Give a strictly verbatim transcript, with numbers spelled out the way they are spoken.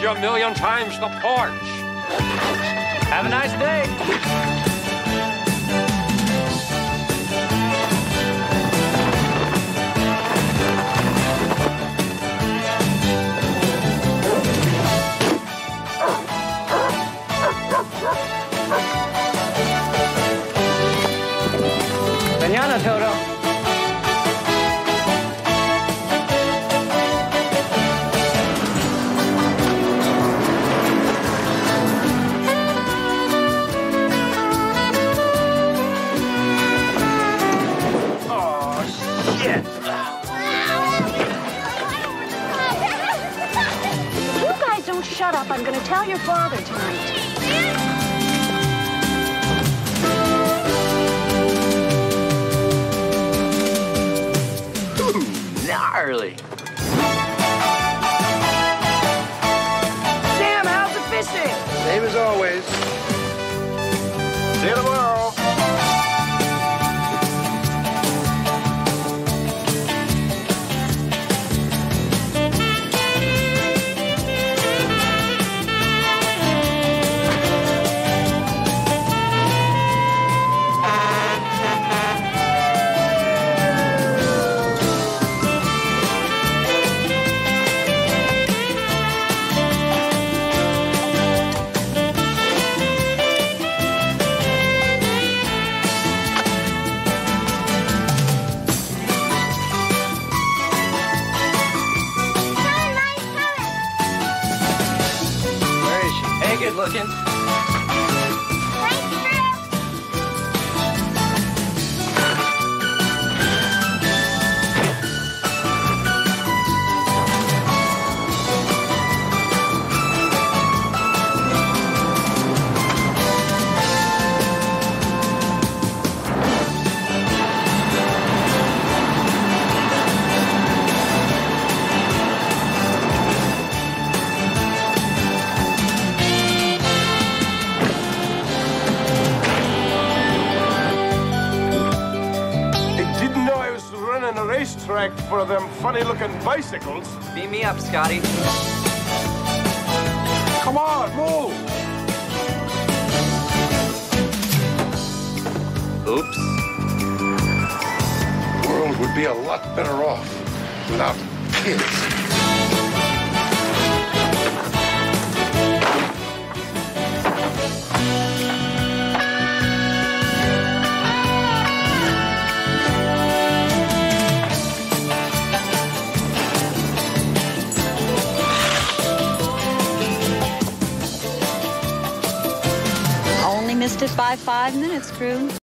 you a million times the porch. Have a nice day. Mañana, Toto. Shut up. I'm going to tell your father tonight. Ooh, gnarly. Sam, how's the fishing? Same as always. See you tomorrow. Good looking. A racetrack for them funny-looking bicycles. Beam me up, Scotty. Come on, move! Oops. The world would be a lot better off without kids. Missed it by five minutes, Cru.